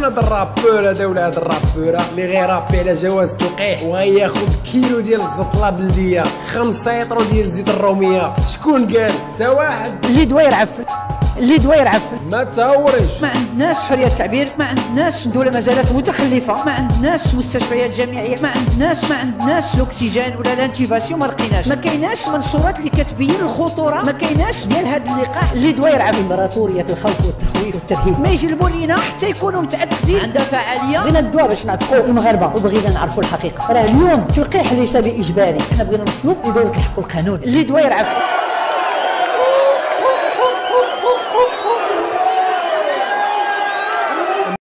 شكون هاد الرابور هذا ولا هاد الرابوره اللي غير رابي على جواز تلقيح وغياخد كيلو ديال الزطله بلديه 5 لتر ديال الزيت الروميه؟ شكون قال؟ تا واحد اللي دواير عفن، اللي دواير عفن. ما تهورش. ما عندناش حريه التعبير، ما عندناش الدوله مازالت متخلفه، ما عندناش مستشفيات جامعيه، ما عندناش الاكسجين ولا الانتيباسيون، ما لقيناش، ما كايناش منشورات اللي كتبين الخطوره، ما كايناش ديال هذا اللقاح اللي دواير عفن. امبراطوريه الخوف والتخويف والترهيب ما يجلبوا لينا حتى يكونوا متاكدين عندها فعاليه. بغينا ندوها باش نعتقوا المغاربه وبغينا نعرفوا الحقيقه. راه اليوم التلقيح ليس باجباري، حنا بغينا نوصلوا لدوله الحق والقانون اللي دواير عفن.